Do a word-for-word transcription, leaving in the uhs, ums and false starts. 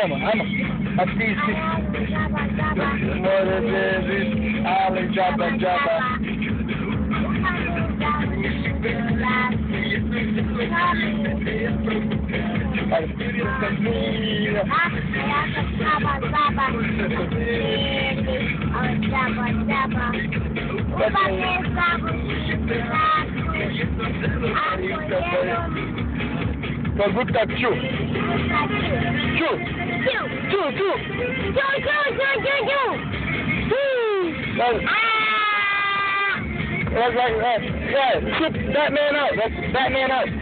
chama. Ama. Assiste. More vezes. Ale, jaba, jaba. Pergunta tio. Tio. Tio. Tio, tio. Tio, tio, tio, tio, tio. That's like, uh, yeah, sit that man up. That's that man up.